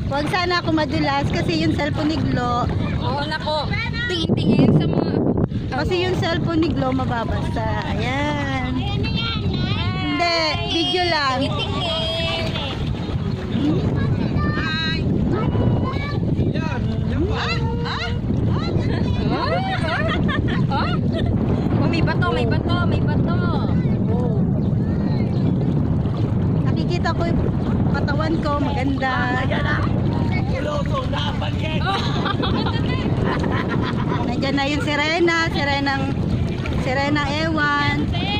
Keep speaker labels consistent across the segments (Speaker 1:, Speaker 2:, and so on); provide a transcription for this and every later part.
Speaker 1: Huwag sana ako madulas kasi yung cellphone ni Glo.
Speaker 2: Oo, nako. Tingin-tingin sa mga...
Speaker 1: Kasi yung cellphone ni Glo mababasa. Ayan. Hindi, video lang.
Speaker 2: Tingin-tingin. Oh, may bato, may bato, may bato.
Speaker 1: Nakikita ko yung katawan ko, maganda. Nandiyan na yung Serena Ewan.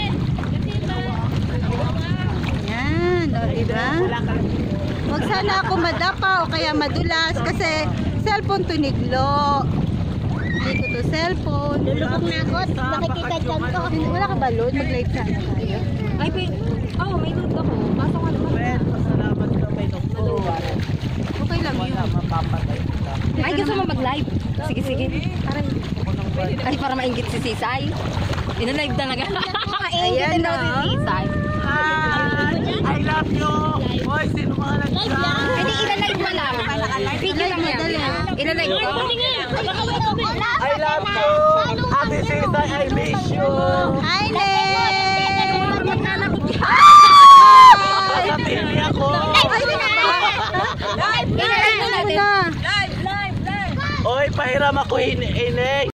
Speaker 1: Yan, o diba? Huwag sana ako madapa o kaya madulas kasi cellphone to ni Glo. Hindi ko to cellphone.
Speaker 3: Lulubog na ako. Nakikita dyan ko.
Speaker 1: Wala ka ba load? Mag-live sana tayo.
Speaker 2: Ay, may load ako. Pasok ka naman.
Speaker 4: Salamat ka may doktor.
Speaker 1: Okay lang yun.
Speaker 4: Mapapatay ka.
Speaker 2: Ay, gusto mo mag-live? Sige, sige. Ay, para maingit si Sisay. Ina-live talaga.
Speaker 1: Ayan
Speaker 2: daw si Sisay.
Speaker 4: I love you! Hoy, sino mga nag-chat?
Speaker 2: Hindi, ina-live mo lang. Video lang yan. Ina-live ko.
Speaker 4: I love you! Ate Sisay, I miss you!
Speaker 1: Hi, Nen!
Speaker 2: Maglalakot ka.
Speaker 4: Sasabihin ako!
Speaker 2: Ina-live mo natin.
Speaker 1: Na.
Speaker 4: Hoy, pahiram ako, Ineng!